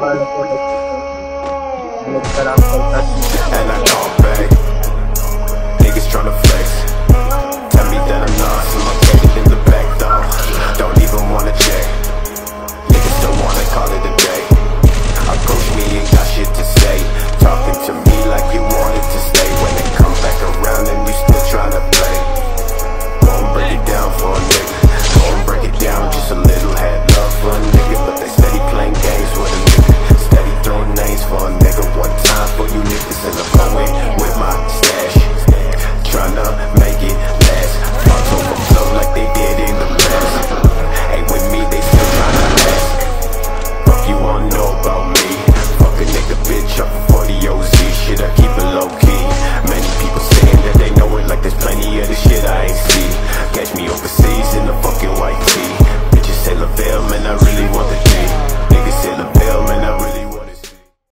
And I call back, niggas tryna flex. Tell me that I'm not, so I'm getting in the back though. Don't even wanna check, niggas don't wanna call it a day. Approach me, ain't got shit to say. Talking to me like you wanted to stay. When they come back around and you still tryna play. Won't break it down for a nigga, won't break it down, just a little. Had love for a nigga, but they steady playing games with a nigga. Steady throwing names for a nigga. One time for you niggas in the going with my stash, tryna make it last. Funds overflow like they did in the past. Ain't with me, they still tryna last. Fuck you wanna know about me? Fuck a nigga bitch up for the OZ. Shit, I keep it low key. Many people saying that they know it, like there's plenty of this shit I ain't see. Catch me overseas.